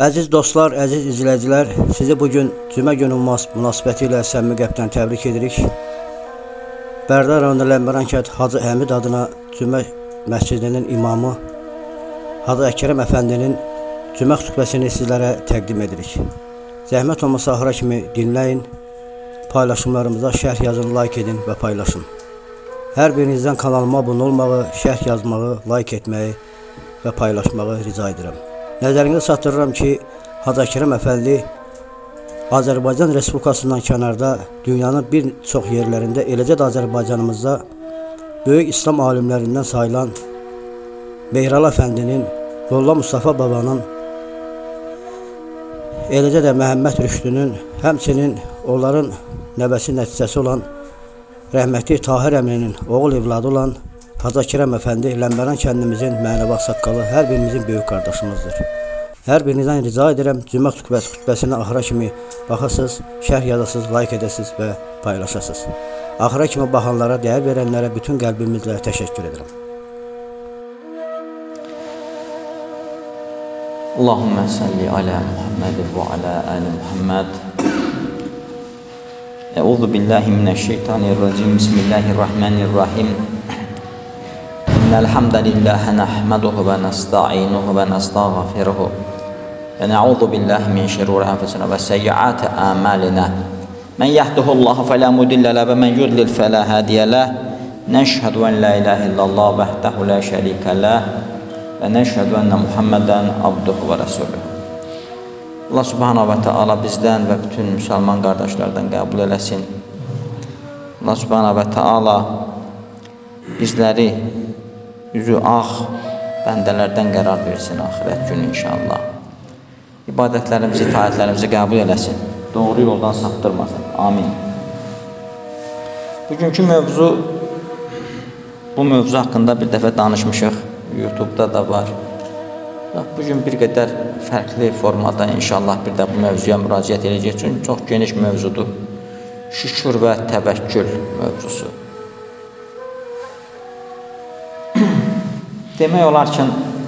Əziz dostlar, əziz izləyicilər, sizi bugün Cümə günü münasibəti ilə səmimi qəlbdən təbrik edirik. Bərdər rayonu Ləmbəran kənd Hacı Həmid adına Cümə məscidinin imamı Hacı Əkrəm əfəndinin Cümə xütbəsini sizlərə təqdim edirik. Zəhmət olmasa ahıra kimi dinləyin, paylaşımlarımıza şərh yazın, like edin və paylaşın. Hər birinizdən kanalıma abunə olmağı, şərh yazmağı, like etməyi və paylaşmağı rica edirəm. Nəzərinizə çatdırıram ki, Hacı Əkrəm əfəndi Azərbaycan Respublikasından kənarda dünyanın bir çox yerlərində, eləcə də Azərbaycanımızda böyük İslam alimlərindən sayılan Mehral əfəndinin, Molla Mustafa babanın, eləcə də Məhəmməd Rüşdünün, həmçinin onların nəvəsi nəticəsi olan rəhmətli Tahir əminin oğul evladı olan Hacı Əkrəm əfəndi Ləmbəran kəndimizin mənəvi ağsaqqalı, hər birimizin böyük qardaşımızdır. Hər birinizdən rica edirəm, Cümə xütbəsinə axıra kimi baxasınız, şərh yazasınız, like edəsiniz və paylaşasınız. Axıra kimi baxanlara, dəyər verənlərə bütün qəlbimizlə təşəkkür edirəm. Allahümmə salli alə Muhammed və alə əli Muhammed. Əuzu billahi minəşşeytanirracim. Bismillahirrahmanirrahim. Elhamdülillahi nəhməduhu və nəstə'inuhu və nəstəğfiruhu və nə'udhu billahi min şeruri enfusinə və seyyiati a'malina. Men yahdihullahu fela mudille lahu və men yudlil fela hadiye lahu. Nəşhədu en la ilahe illallah vahdehu la şerike lahu və nəşhədu enne Muhammeden abduhu və resuluhu. Allah subhanahu və taala bizdən və bütün müsəlman qardaşlardan qəbul eləsin. Allah subhanahu və taala bizləri üzü ağ bəndələrdən qərar versin axirət günü inşallah. İbadətlərimizi, itaətlərimizi qəbul eləsin. Doğru yoldan saptırmasın. Amin. Bugünkü mövzu, bu mövzu haqqında bir dəfə danışmışıq. YouTube'da da var. Bugün bir qədər fərqli formada inşallah bir də bu mövzuya müraciət edəcək. Çünki çox geniş mövzudur. Şükür və təvəkkül mövzusu. Demək olar ki,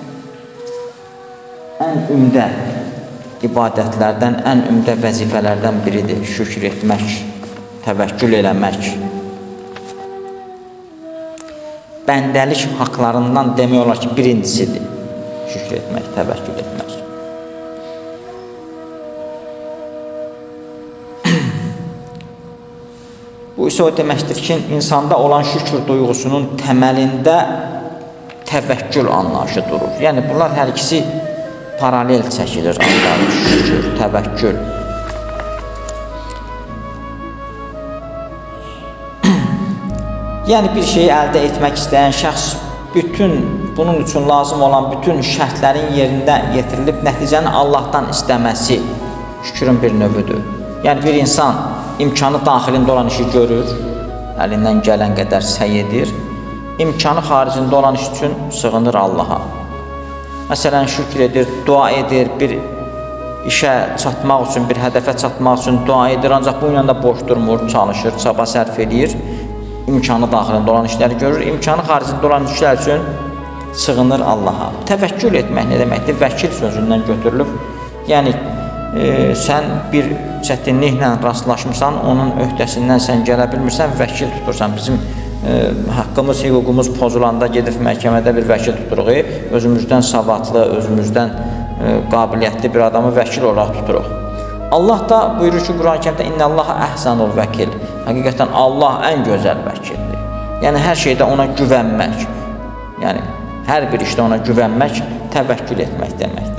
ən ümdə ibadətlərdən, ən ümdə vəzifələrdən biridir şükür etmək, təvəkkül eləmək. Bəndəlik haqlarından demək olar ki, birincisidir şükür etmək, təvəkkül etmək. Bu isə o deməkdir ki, insanda olan şükür duyğusunun təməlində təvəkkül anlayışı durur. Yəni, bunlar hər ikisi paralel çəkilir. Şükür, təvəkkül. Yəni, bir şeyi əldə etmək istəyən şəxs bunun üçün lazım olan bütün şərtlərin yerində yetirilib nəticəni Allahdan istəməsi şükürün bir növüdür. Yəni, bir insan imkanı daxilində olan işi görür, əlindən gələn qədər səy edir, imkanı xaricində olan iş üçün sığınır Allaha. Məsələn, şükür edir, dua edir, bir işə çatmaq üçün, bir hədəfə çatmaq üçün dua edir, ancaq bunun yanında boş durmur, çalışır, çaba sərf edir, imkanı daxilində olan işləri görür, imkanı xaricində olan işlər üçün sığınır Allaha. Təvəkkül etmək nə deməkdir? Vəkil sözündən götürülüb, yəni sən bir çətinliklə rastlaşmışsan, onun öhdəsindən sən gələ bilmirsən, vəkil tutursan. Bizim haqqımız, hüququmuz pozulanda gedib məhkəmədə bir vəkil tuturuq, özümüzdən savadlı, özümüzdən qabiliyyətli bir adamı vəkil olaraq tuturuq. Allah da buyurur ki, Quran-ı Kərimdə İnnəllaha əhsənul vəkil. Həqiqətən Allah ən gözəl vəkildir. Yəni, hər şeydə ona güvənmək, yəni, hər bir işdə ona güvənmək, təvəkkül etmək deməkdir.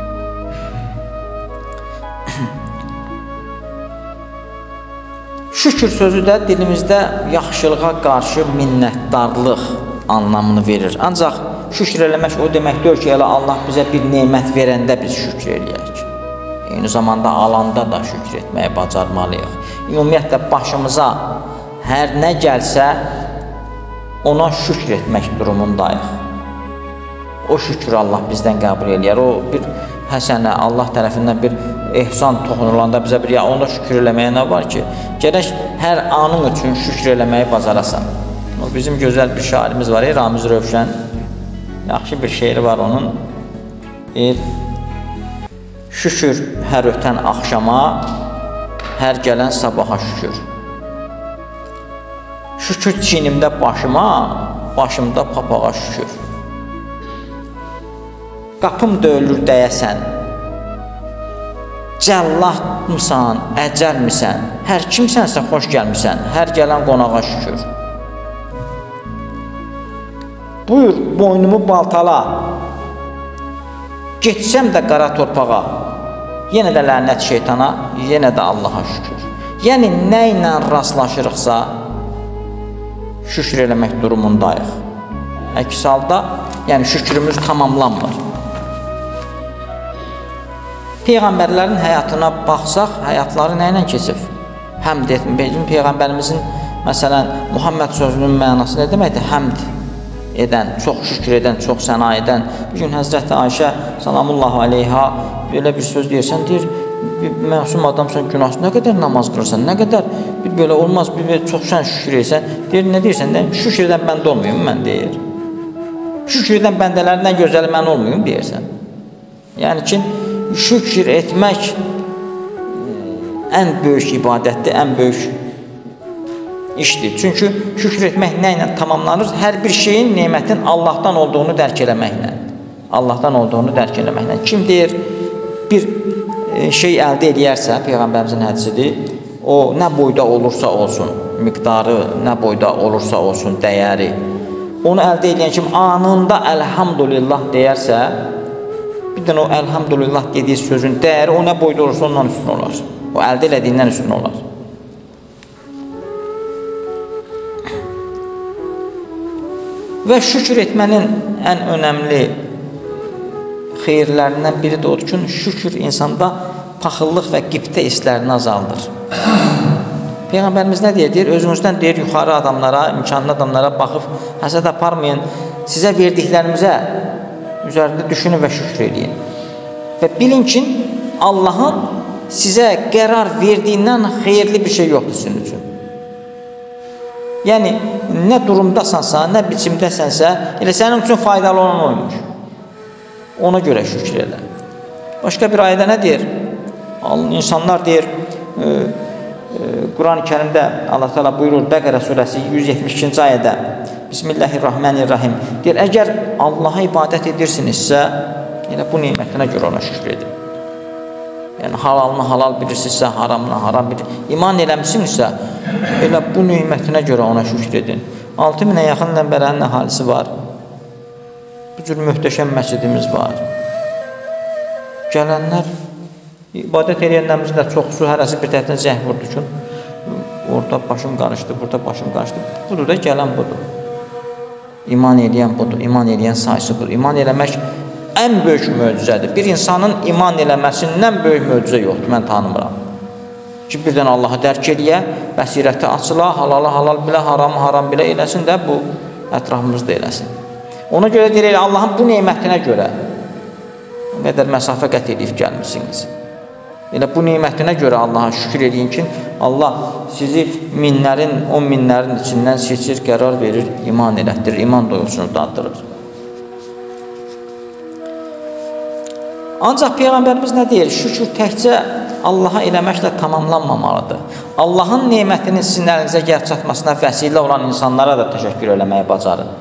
Şükür sözü də dilimizdə yaxşılığa qarşı minnətdarlıq anlamını verir. Ancaq şükür eləmək o demək deyil ki, elə Allah bizə bir nemət verəndə biz şükür eləyək. Eyni zamanda alanda da şükür etməyi bacarmalıyıq. Ümumiyyətlə başımıza hər nə gəlsə ona şükür etmək durumundayıq. O şükür Allah bizdən qəbul eləyər. O bir həsənə, Allah tərəfindən bir ehsan toxunulanda bizə bir, ya onda şükür eləməyə nə var ki? Gərək hər anın üçün şükür eləməyi bacarasan. O bizim gözəl bir şairimiz var, Ramiz Rövşən. Yaxşı bir şeiri var onun. Şükür hər ötən axşama, hər gələn sabaha şükür. Şükür çiynimdə başıma, başımda papağa şükür. Qapım döyülür dəyəsən, cəllatmısan, əcəlmisən, hər kimsənsə xoş gəlmisən, hər gələn qonağa şükür. Buyur, boynumu baltala, getsəm də qara torpağa, yenə də lənət şeytana, yenə də Allaha şükür. Yəni, nə ilə rastlaşırıqsa, şükür eləmək durumundayıq. Əks halda, yəni şükrümüz tamamlanmır. Peyğəmbərlərin həyatına baxsaq, həyatları nə ilə keçib? Həmd etmir. Bizim Peyğəmbərimizin, məsələn, Muhammed sözünün mənası nə deməkdir? Həmd edən, çox şükür edən, çox səna edən. Bir gün Həzrəti Ayşə salamullahu aleyha belə bir söz deyirsən, deyir, bir məsum adamsan, günahsın, nə qədər namaz qılırsan, nə qədər bir belə olmaz, bir çox sən şükür etsən, deyir, nə deyirsən, şükür edən bəndə olmayım, mən deyir. Şükür edən bəndələrindən gözəli mən olmayım, deyirsən. Yəni ki, şükür etmək ən böyük ibadətdir, ən böyük işdir. Çünki şükür etmək nə ilə tamamlanır? Hər bir şeyin, nemətin Allahdan olduğunu dərk eləməklə. Allahdan olduğunu dərk eləməklə. Kim deyir, bir şey əldə edərsə, Peyğəmbərimizin hədisidir, o nə boyda olursa olsun, miqdarı nə boyda olursa olsun, dəyəri, onu əldə edən kim anında əlhamdülillah deyərsə, bir də o əlhamdülillah dediyi sözün dəyəri o nə boyda olursa ondan üstün olar. O əldə elədiyindən üstün olar. Və şükür etmənin ən önəmli xeyirlərindən biri də odur ki, şükür insanda paxıllıq və qibtə hisslərini azaldır. Peyğəmbərimiz nə deyir? Deyir, özünüzdən deyir, yuxarı adamlara, imkanlı adamlara baxıb həsəd aparmayın, sizə verdiklərimizə üzərində düşünün və şükür edin. Və bilin ki, Allahın sizə qərar verdiyindən xeyirli bir şey yoxdur sizin üçün. Yəni, nə durumdasansa, nə biçimdəsənsə, elə sənin üçün faydalı olan oymuş. Ona görə şükür elə. Başqa bir ayədə nə deyir? İnsanlar deyir, Quran-ı Kərimdə Allah Teala buyurur, Bəqərə surəsi 172-ci ayədə, Bismillahirrahmanirrahim, deyir, əgər Allaha ibadət edirsinizsə, elə bu nimətinə görə ona şükür edin. Yəni, halalını halal bilirsinizsə, haramını haram bilirsiniz. İman eləmişsinizsə, elə bu nimətinə görə ona şükür edin. 6000-ə yaxın Ləmbərənin əhalisi var. Bu cür möhtəşəm məscidimiz var. Gələnlər, ibadət edənlərimiz də çoxsu, hərəsi bir tərəfdən zəh vurdu ki, orada başım qarışdı, burada başım qarışdı. Budur da gələn budur. İman edən budur, iman edən sayısı budur. İman eləmək ən böyük möcüzədir. Bir insanın iman eləməsindən böyük möcüzə yoxdur, mən tanımıram. Ki, birdən Allahı dərk eləyə, bəsirəti açıla, halalı halal bilə, haramı haram bilə eləsin də bu ətrafımızda eləsin. Ona görə deyir, Allahın bu nemətinə görə o qədər məsafə qət edib gəlmişsiniz. Elə bu nemətinə görə Allaha şükür edin ki, Allah sizi minlərin, 10 minlərin içindən seçir, qərar verir, iman elətdirir, iman doyusunu daddırır. Ancaq Peyğəmbərimiz nə deyir? Şükür təkcə Allaha eləməklə tamamlanmamalıdır. Allahın nemətinin sizin əlinizə gəlib çatmasına vəsilə olan insanlara da təşəkkür eləməyi bacarın.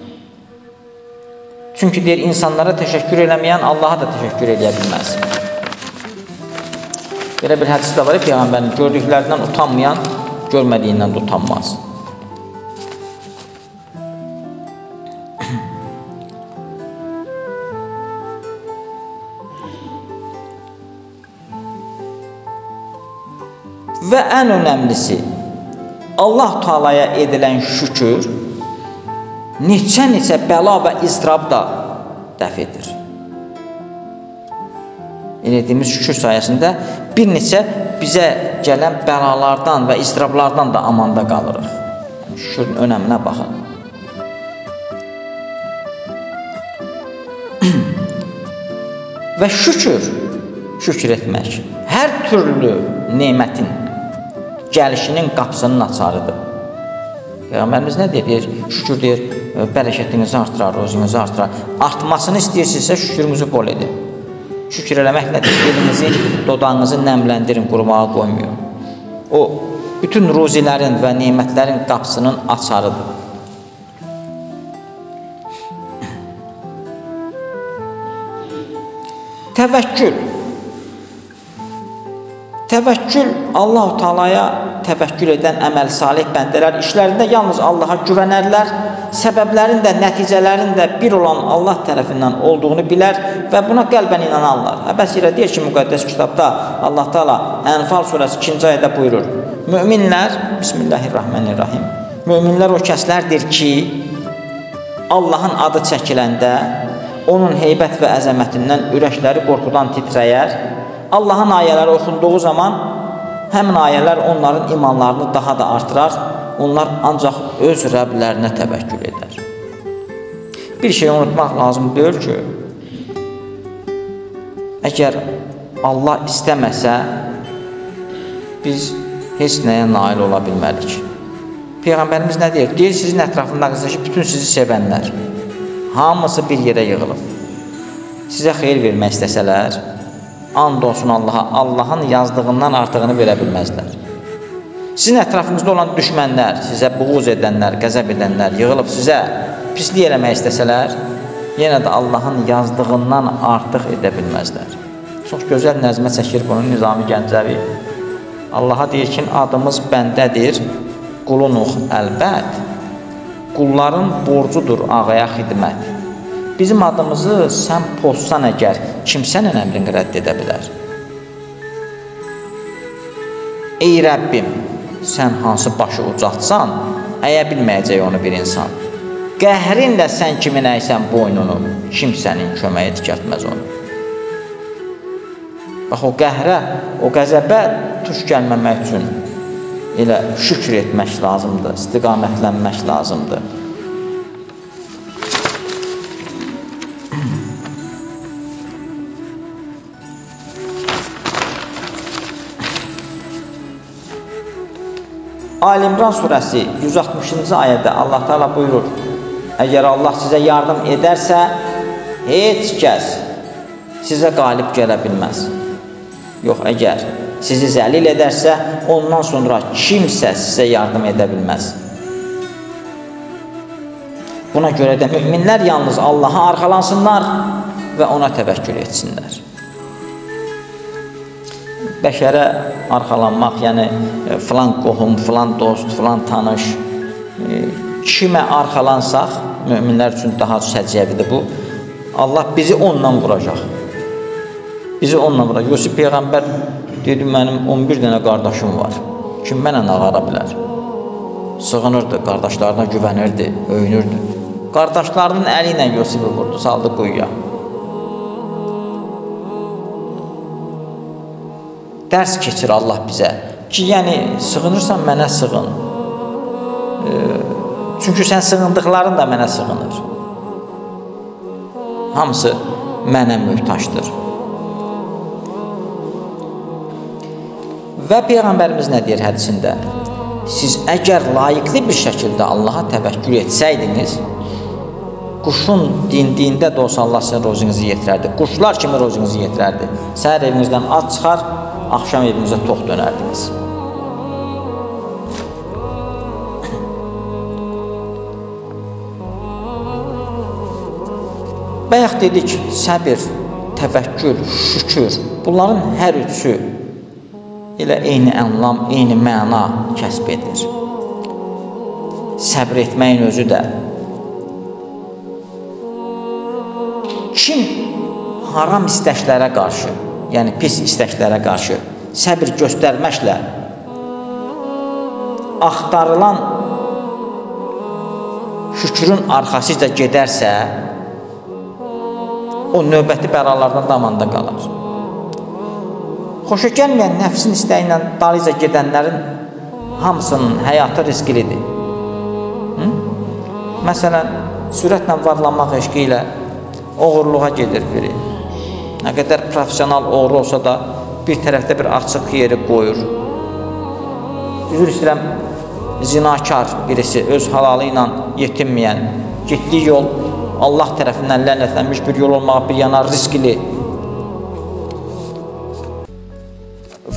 Çünki deyir, insanlara təşəkkür eləməyən Allaha da təşəkkür eləyə bilməz. Belə bir hədis də var, Peyğəmbərin gördüklərindən utanmayan, görmədiyindən də utanmaz. Və ən önəmlisi, Allah Taalaya edilən şükür neçə bəla və iztirab da dəf edir. Edildiyimiz şükür sayəsində bir neçə bizə gələn bəlalardan və iztirablardan da amanda qalırıq. Şükürün önəminə baxın. Və şükür etmək hər türlü nemətin gəlişinin qapısının açarıdır. Peyğəmbərimiz nə deyir? Şükür deyir, bərəkətinizi artırar, rozinizi artırar. Artmasını istəyirsinizsə şükürümüzü bol edin. Şükür eləməklə dilinizi, dodağınızı nəmləndirin, qurumağa qoymuyor. O, bütün ruzilərin və nemətlərin qapısının açarıdır. Təvəkkül. Təvəkkül Allah-u Teala'ya təvəkkül edən əməl salih bəndələr işlərində yalnız Allaha güvənərlər, səbəblərin də, nəticələrin də bir olan Allah tərəfindən olduğunu bilər və buna qəlbən inanarlar. Əbəs yerə deyir ki, müqəddəs kitabda Allah Teala Ənfal surəsi 2-ci ayədə buyurur. Müminlər, Bismillahirrahmanirrahim, müminlər o kəslərdir ki, Allahın adı çəkiləndə, onun heybət və əzəmətindən ürəkləri qorxudan titrəyər, Allahın ayələri oxunduğu zaman həmin ayələr onların imanlarını daha da artırar, onlar ancaq öz Rəblərinə təvəkkül edər. Bir şey unutmaq lazım deyil ki, əgər Allah istəməsə, biz heç nəyə nail ola bilmərik. Peyğəmbərimiz nə deyir? Deyir, sizin ətrafındakı bütün sizi sevənlər, hamısı bir yerə yığılıb. Sizə xeyir vermək istəsələr, and olsun Allaha, Allahın yazdığından artığını verə bilməzlər. Sizin ətrafınızda olan düşmənlər, sizə buğuz edənlər, qəzəb edənlər yığılıb sizə pislik eləmək istəsələr, yenə də Allahın yazdığından artıq edə bilməzlər. Çox gözəl nəzmə çəkir bunun Nizami Gəncəvi. Allaha deyir ki, adımız bəndədir, qulunuq əlbət, qulların borcudur ağaya xidmət. Bizim adımızı sən pozsan əgər, kim sənin əmrini rədd edə bilər? Ey Rəbbim, sən hansı başı ucaltsan, əyə bilməyəcək onu bir insan. Qəhrinlə sən kimin əysən boynunu, kim sənin köməyə dikəltməz onu. Bax, o qəhrə, o qəzəbə tuş gəlməmək üçün elə şükür etmək lazımdır, istiqamətlənmək lazımdır. Ali-İmran surəsi 160-cı ayədə Allah Teala buyurur, əgər Allah sizə yardım edərsə, heç kəs sizə qalib gələ bilməz. Yox, əgər sizi zəlil edərsə, ondan sonra kimsə sizə yardım edə bilməz. Buna görə də müminlər yalnız Allaha arxalansınlar və ona təvəkkül etsinlər. Bəşərə arxalanmaq, yəni filan qohum, filan dost, filan tanış, kimə arxalansaq, müminlər üçün daha səciyyəvidir bu, Allah bizi ondan vuracaq. Bizi ondan vuracaq. Yusuf Peyğəmbər dedi, mənim 11 dənə qardaşım var, kim mənə ağara bilər? Sığınırdı, qardaşlarına güvənirdi, öyünürdü. Qardaşlarının əli ilə Yusufu vurdu, saldı quyuya. Dərs keçir Allah bizə ki, yəni sığınırsan mənə sığın. Çünki sən sığındıqların da mənə sığınır. Hamısı mənə möhtaçdır. Və Peyğəmbərimiz nə deyir hədisində? Siz əgər layiqli bir şəkildə Allaha təvəkkül etsəydiniz, quşun dindiyində də olsa Allah sizin rozunuzu yetirərdi. Quşlar kimi rozunuzu yetirərdi. Səhər evinizdən ac çıxar, axşam evinizə tox dönərdiniz. Bayaq dedik, səbir, təvəkkül, şükür, bunların hər üçü elə eyni ənlam, eyni məna kəsb edir. Səbr etməyin özü də. Kim haram istəklərə qarşı, yəni pis istəklərə qarşı səbir göstərməklə axtarılan şükrün arxasıca gedərsə, o növbəti bəlalardan damanda qalar. Xoşa gəlməyən nəfsin istəyi ilə dalica gedənlərin hamısının həyatı risklidir. Məsələn, sürətlə varlanmaq eşqi ilə oğurluğa gedir biri. Nə qədər profesional oğru olsa da bir tərəfdə bir açıq yeri qoyur. Üzr istəyirəm, zinakar birisi, öz halalı ilə yetinməyən, getdiyi yol Allah tərəfindən lənətlənmiş bir yol olmağa bir yana riskli.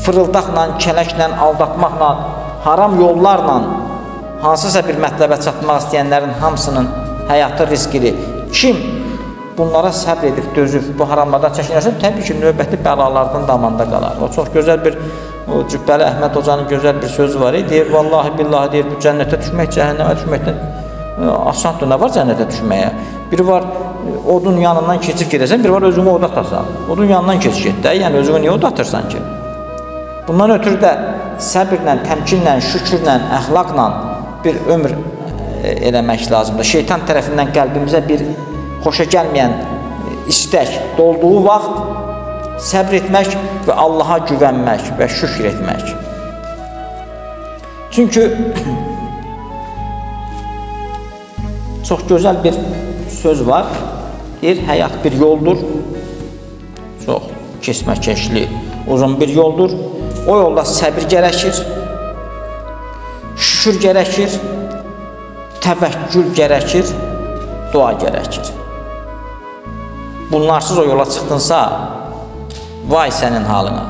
fırıldaqla, kələklə, aldatmaqla, haram yollarla hansısa bir mətləbə çatmaq istəyənlərin hamısının həyatı riskli. Kim bunlara səbr edib, dözüb, bu haramlardan çəkinərsə, təbii ki, növbəti bəlalardan damanda qalar. O çox gözəl bir, o Cübbəli Əhməd Hocanın gözəl bir sözü var. Deyir, vallahi billahi deyir, bu cənnətə düşmək, cəhənnəmə düşməkdən asandır. Nə var cənnətə düşməyə? Biri var, odun yanından keçib gedəsən, biri var, özünü oda atasan. Odun yanından keçib get də, yəni özünü niyə oda atırsan ki? Bundan ötürü də səbirlə, təmkinlə, şükürlə, əxlaqla bir ömür eləmək lazımdır. Şeytan tərəfindən qəlbimizə bir xoşa gəlməyən istək dolduğu vaxt səbr etmək və Allaha güvənmək və şükür etmək. Çünki çox gözəl bir söz var. Deyir, həyat bir yoldur. Çox kesməkeşli, uzun bir yoldur. O yolda səbir gərəkir, şükür gərəkir, təvəkkül gərəkir, dua gərəkir. Bunlarsız o yola çıxdınsa, vay sənin halına.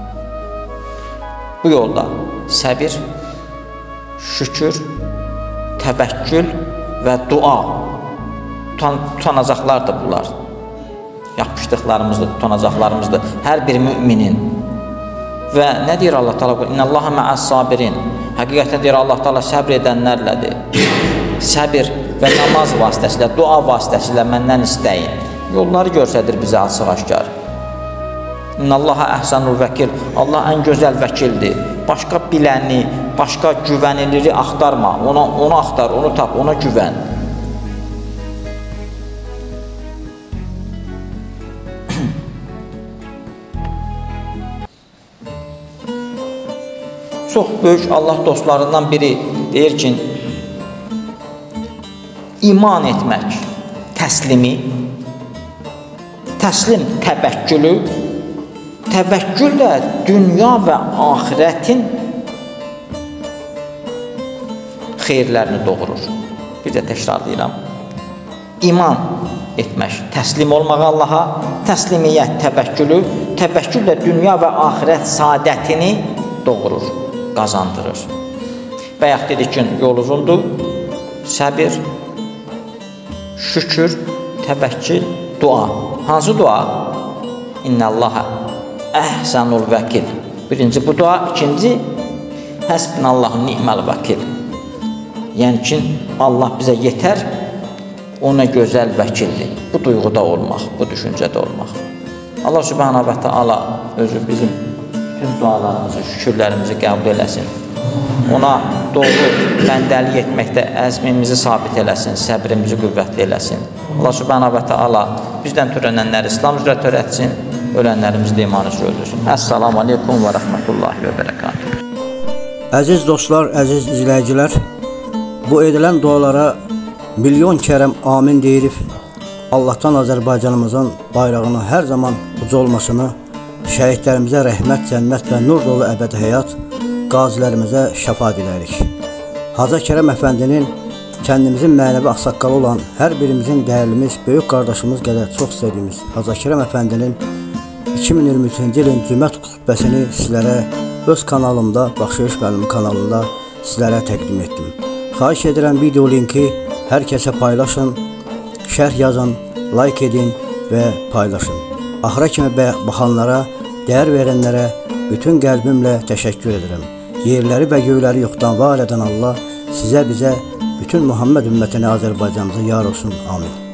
Bu yolda səbir, şükür, təvəkkül və dua tutanacaqlardır bunlar. Yapışdıqlarımızdır, tutanacaqlarımızdır hər bir müminin. Və nə deyir Allah Teala? İnnallaha ma'as-sabirin. Həqiqətən deyir Allah Teala səbr edənlərlədir. Səbir və namaz vasitəsilə, dua vasitəsilə məndən istəyin. Yolları göstərir bizə açıq-aşkar. İnnallaha əhsanul vəkil. Allah ən gözəl vəkildir. Başqa biləni, başqa güvəniliri axtarma. Onu axtar, onu tap, ona güvən. Çox böyük Allah dostlarından biri deyir ki, iman etmək təslimi, təslim təvəkkülü, təvəkkül də dünya və axirətin xeyirlərini doğurur. Bir də təkrarlayıram. İman etmək, təslim olmaq Allaha, təslimiyyət təvəkkülü, təvəkkül də dünya və axirət saadətini doğurur, qazandırır. Bayaq dedik ki, yol uzundur, səbir, şükür, təvəkkül, dua. Hansı dua? İnnallaha əhsanul vəkil. Birinci bu dua, ikinci həsbinallahu ni'məl vəkil. Yəni ki, Allah bizə yetər, ona gözəl vəkildir. Bu duyğuda olmaq, bu düşüncədə olmaq. Allah Subhanahu və Teala özü bizim bütün dualarımızı, şükürlərimizi qəbul eləsin. Ona doğru bəndəlik etməkdə əzmimizi sabit eləsin, səbrimizi qüvvətli eləsin. Allah Subhanahu və Teala bizdən törənənləri İslam üzrə törətsin, ölənlərimizi də iman üzrə öldürsün. Əssalamu aleykum və rəhmətullahi və bərəkatuhu. Əziz dostlar, əziz izləyicilər, bu edilən dualara milyon kərəm amin deyirib, Allahdan Azərbaycanımızın bayrağının hər zaman uca olmasını, şəhidlərimizə rəhmət, cənnət və nur dolu əbədi həyat, qazilərimizə şəfa dilərik. Hacı Kərəm Əfəndinin kəndimizin mənəvi ağsaqqalı olan hər birimizin dəyərlimiz, böyük qardaşımız qədər çox sevdiyimiz Hacı Kərəm Əfəndinin 2023-cü ilin cümət xutbəsini sizlərə öz kanalımda, Baxşayış müəllim kanalında sizlərə təqdim etdim. Xahiş edirəm video linki hər kəsə paylaşın, şərh yazın, like edin və paylaşın. Axıra kimi baxanlara, dəyər verənlərə bütün qəlbimlə təşəkkür edirəm. Yerləri və göyləri yoxdan var edən Allah sizə, bizə, bütün Muhammed ümmətinə, Azərbaycanımıza yar olsun. Amin.